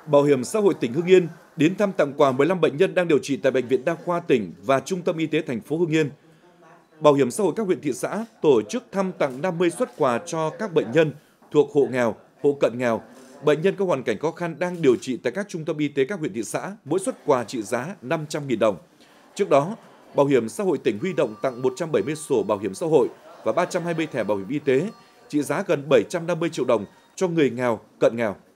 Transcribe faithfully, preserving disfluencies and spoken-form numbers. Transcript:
Bảo hiểm xã hội tỉnh Hưng Yên đến thăm tặng quà mười lăm bệnh nhân đang điều trị tại Bệnh viện Đa khoa tỉnh và Trung tâm Y tế thành phố Hưng Yên. Bảo hiểm xã hội các huyện thị xã tổ chức thăm tặng năm mươi suất quà cho các bệnh nhân thuộc hộ nghèo, hộ cận nghèo, bệnh nhân có hoàn cảnh khó khăn đang điều trị tại các trung tâm y tế các huyện thị xã, mỗi suất quà trị giá năm trăm nghìn đồng. Trước đó, Bảo hiểm xã hội tỉnh huy động tặng một trăm bảy mươi sổ bảo hiểm xã hội và ba trăm hai mươi thẻ bảo hiểm y tế trị giá gần bảy trăm năm mươi triệu đồng cho người nghèo, cận nghèo.